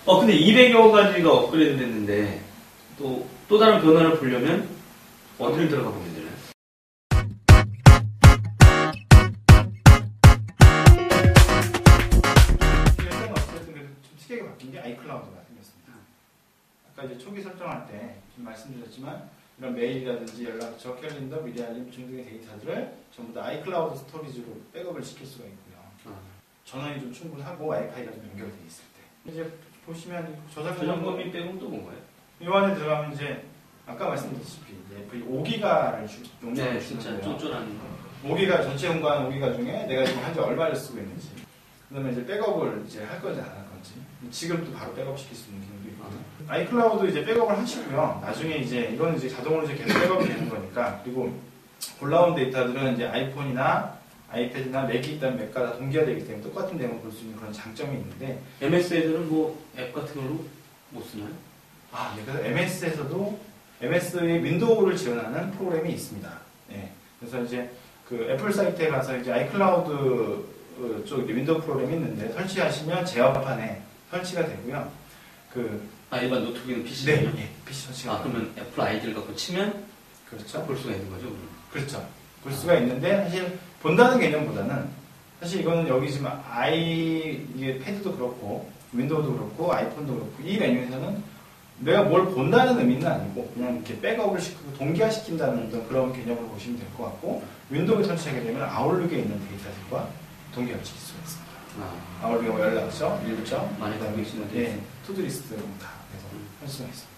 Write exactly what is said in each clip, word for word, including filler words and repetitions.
어, 근데 이백여 가지가 업그레이드 됐는데, 또, 또 다른 변화를 보려면, 어디를 들어가 보면 되나요? 일단은 어쨌든 좀 특이하게 바뀐 게 아이클라우드가 생겼습니다. 아까 이제 초기 설정할 때 좀 말씀드렸지만, 이런 메일이라든지 연락처, 캘린더, 미디어 알림 등등의 데이터들을 전부 다 아이클라우드 스토리지로 백업을 시킬 수가 있고요. 아. 전원이 좀 충분하고 와이파이가 좀 연결되어 있을 때. 이제 보시면 저작권 범위 빼고는 또 뭔가요? 이 안에 들어가면 이제 아까 말씀드렸다시피 이제 오 기가를 주, 용량을 네, 진짜 쫀쫀한 오 기가 전체 공간 오 기가 중에 내가 지금 현재 얼마를 쓰고 있는지, 그다음에 이제 백업을 이제 할 건지 안 할 건지, 지금도 바로 백업 시킬 수 있는 기능도 있고. 아. 아이클라우드 이제 백업을 하시고요. 나중에 이제 이건 이제 자동으로 이제 계속 백업이 되는 거니까. 그리고 올라온 데이터들은 이제 아이폰이나 아이패드나 맥이 있다면 맥과 다 동기화되기 때문에 똑같은 내용을 볼 수 있는 그런 장점이 있는데, 엠에스에서는 뭐 앱 같은 걸로 못 쓰나요? 아, 네. 그래서 엠에스에서도 엠에스의 윈도우를 지원하는 프로그램이 있습니다. 네. 그래서 이제 그 애플 사이트에 가서 이제 아이클라우드 쪽 윈도우 프로그램이 있는데 설치하시면 제어판에 설치가 되고요. 그 아, 일반 노트북이나 피시요? 네, 예, 피시 설치가. 아, 그러면 애플 아이디를 갖고 치면 그렇죠. 볼 수가 있는 거죠? 그러면. 그렇죠. 볼 수가 있는데 사실 본다는 개념보다는 사실 이거는 여기 지금 아이 이게 패드도 그렇고 윈도우도 그렇고 아이폰도 그렇고 이 메뉴에서는 내가 뭘 본다는 의미는 아니고 그냥 이렇게 백업을 시키고 동기화시킨다는 어떤 그런 개념으로 보시면 될 것 같고, 윈도우에 설치하게 되면 아웃룩에 있는 데이터들과 동기화를 시킬 수가 있습니다. 아. 아웃룩에 뭐 연락처, 일정, 많이 그다음에 예, 투두리스트 다 해서 음. 할 수가 있습니다.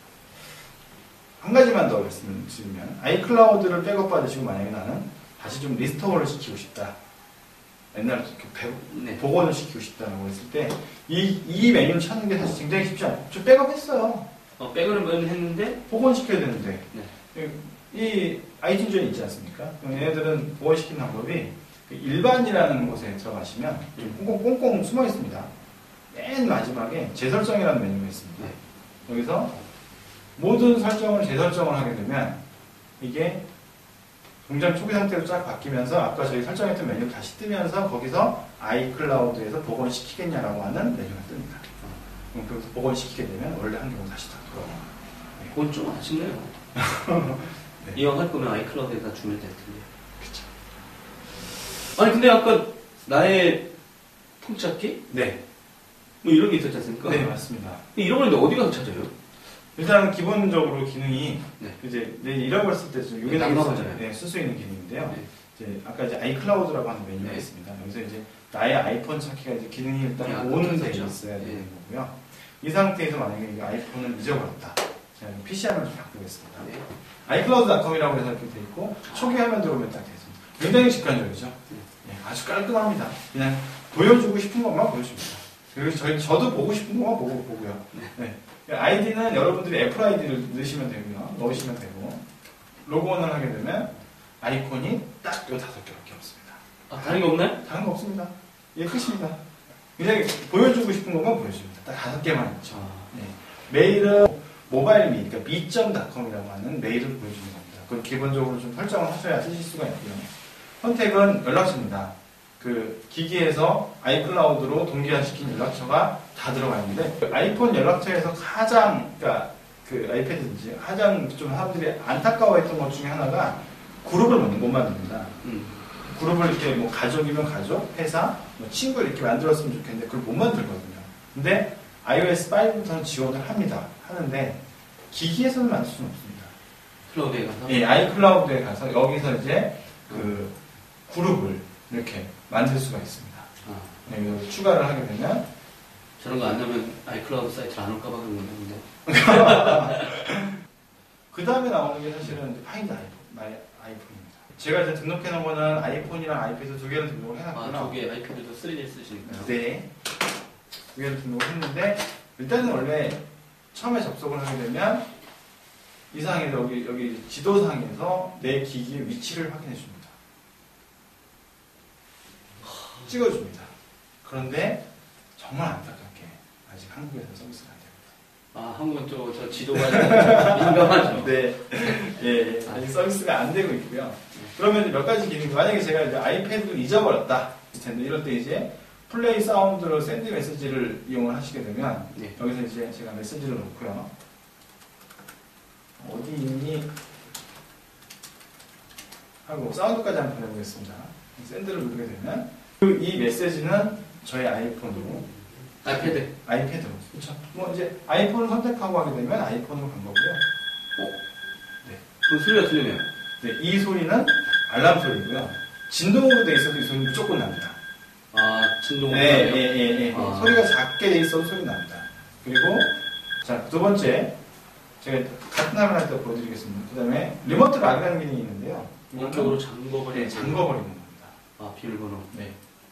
한 가지만 더 말씀드리면 아이클라우드를 백업 받으시고 만약에 나는 다시 좀 리스토어를 시키고 싶다. 옛날에 네. 복원을 시키고 싶다라고 했을 때 이 이 메뉴를 찾는 게 사실 굉장히 쉽지 않아요. 저 백업했어요. 어, 백업은 했는데 복원시켜야 되는데 네. 이 아이튠즈는 있지 않습니까? 얘네들은 복원시키는 방법이 일반이라는 곳에 들어가시면 좀 꽁꽁, 꽁꽁 숨어 있습니다. 맨 마지막에 재설정이라는 메뉴가 있습니다. 네. 여기서 모든 설정을 재설정을 하게 되면 이게 동작 초기 상태로 쫙 바뀌면서 아까 저희 설정했던 메뉴를 다시 뜨면서 거기서 아이클라우드에서 복원시키겠냐라고 하는 메뉴가 뜹니다. 그럼 거기서 복원시키게 되면 원래 환경으로 다시 다 돌아와요. 네. 그건 좀 아쉽네요. 네. 이왕 할 거면 아이클라우드에다 주면 될 텐데. 그쵸. 아니 근데 아까 나의 통찾기? 네. 뭐 이런 게 있었지 않습니까? 네, 맞습니다. 이런 걸 어디 가서 찾아요? 일단 기본적으로 기능이 네. 이제 내 잃어버렸을 때 좀 요긴하게 네, 쓸 수 있는 기능인데요. 네. 이제 아까 이제 아이클라우드라고 하는 메뉴가 네. 있습니다. 여기서 이제 나의 아이폰 찾기가 이제 기능이 일단 야, 온은 돼 그렇죠. 있어야 되는 네. 거고요. 이 상태에서 만약에 이 아이폰을 잊어버렸다. 제가 피씨알을 좀 바꾸겠습니다. 네. 아이클라우드 닷컴이라고 해서 이렇게 돼 있고 초기 화면 들어오면 딱 되습니다. 굉장히 직관적이죠. 네, 아주 깔끔합니다. 그냥 보여주고 싶은 것만 보여줍니다. 그리고 저희 저도 보고 싶은 것만 보고 보고요. 네. 아이디는 여러분들이 애플 아이디를 넣으시면 되고요. 넣으시면 되고 로그온을 하게 되면 아이콘이 딱 요 다섯 개밖에 없습니다. 아, 다른 거 없나요? 다른 거 없습니다. 이게 끝입니다. 그냥 보여주고 싶은 것만 보여줍니다. 딱 다섯 개만 있죠. 아. 네. 메일은 모바일 미, 그러니까 미 점 닷컴이라고 하는 메일을 보여주는 겁니다. 그건 기본적으로 좀 설정을 하셔야 쓰실 수가 있고요. 선택은 연락처입니다. 그 기기에서 아이클라우드로 동기화시킨 연락처가 다 들어가 있는데 그 아이폰 연락처에서 가장 그러니까 그 아이패드든지 가장 좀 사람들이 안타까워했던 것 중에 하나가 그룹을 못 만듭니다. 음. 그룹을 이렇게 뭐 가족이면 가족, 회사, 뭐 친구 이렇게 만들었으면 좋겠는데 그걸 못 만들거든요. 근데 아이오에스 오부터는 지원을 합니다. 하는데 기기에서는 만들 수는 없습니다. 클라우드에 가서? 예, 아이클라우드에 가서 여기서 이제 그 그룹을 이렇게 만들 수가 있습니다. 아. 네, 추가를 하게 되면 저런 거 안 넣으면 아이클라우드 사이트를 안 올까봐 그런 건데. 그 다음에 나오는 게 사실은 파인드 아이폰, 마이 아이폰입니다. 제가 이제 등록해 놓은 거는 아이폰이랑 아이패드 두 개를 등록을 해놨구나. 아, 두 개 아이패드도 쓰리디 쓰시니까요? 네. 두 개를 등록을 했는데 일단은 원래 처음에 접속을 하게 되면 이 상에서 여기, 여기 지도상에서 내 기기의 위치를 확인해 줍니다. 찍어줍니다. 그런데 정말 안타깝게 아직 한국에서 서비스가 안 됩니다. 아, 한국은 또 저 지도가 민감하죠. 네, 예, 예, 아직 서비스가 안 되고 있고요. 그러면 몇 가지 기능, 만약에 제가 이제 아이패드를 잊어버렸다. 텐데 이럴 때 이제 플레이 사운드로 샌드 메시지를 이용을 하시게 되면 네. 여기서 이제 제가 메시지를 놓고요. 어디 있니? 하고 사운드까지 한번 보내보겠습니다. 샌드를 누르게 되면 그 이 메시지는 저희 아이폰으로 아이패드. 아이패드로 그렇죠. 뭐 이제 아이폰을 선택하고 하게 되면 아이폰으로 간 거고요. 그 소리가 들리네요. 네, 이 소리는 알람 소리고요. 진동으로 돼 있어도 이 소리는 무조건 납니다. 아, 진동으로. 네, 나네요? 예, 예, 예. 아. 소리가 작게 돼 있어도 소리 납니다. 그리고 자, 두 번째 제가 같은 화면 할 때 보여드리겠습니다. 그 다음에 리모트 락이라는 기능이 있는데요. 원격으로 잠궈버리는. 네, 잠궈버리는 겁니다. 아, 비밀번호. 네.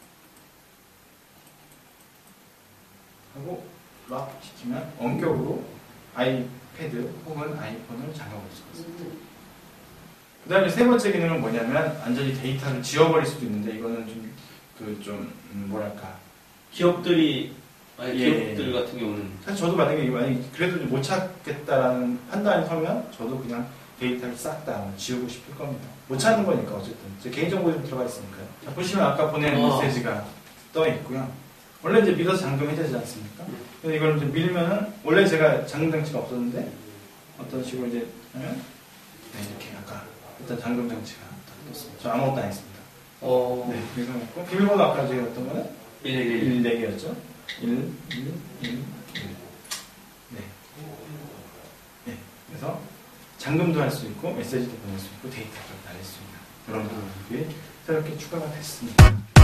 하고 락 시키면 원격으로 아이패드 혹은 아이폰을 잠궈버릴 수가 있습니다. 그 다음에 세 번째 기능은 뭐냐면 완전히 데이터를 지워버릴 수도 있는데 이거는 좀 그 좀 음, 뭐랄까 기업들이, 아니, 예, 기업들 예. 같은 경우는. 사실 저도 만약에 이거 만약에 그래도 못 찾겠다라는 판단이 서면 저도 그냥 데이터를 싹 다 지우고 싶을 겁니다. 못 찾는 거니까 어쨌든 제 개인정보 좀 들어가 있으니까요. 자, 보시면 아까 보낸 어. 메시지가 떠 있고요. 원래 이제 밀어서 잠금해야 되지 않습니까? 근데 이걸 이제 밀면은 원래 제가 잠금 장치가 없었는데 어떤 식으로 이제 하면 네, 이렇게 아까 일단 잠금 장치가 떴습니다. 저 아무것도 안 했습니다. 어, 네, 그래서 했고 비밀번호 아까 제가 했던 거는 일일일. 일, 네 개였죠. 일, 일, 일, 일. 네. 네. 그래서 잠금도 할 수 있고 메시지도 보낼 수 있고 데이터도 날릴 수 있는 그런 부분들이 새롭게 추가가 됐습니다.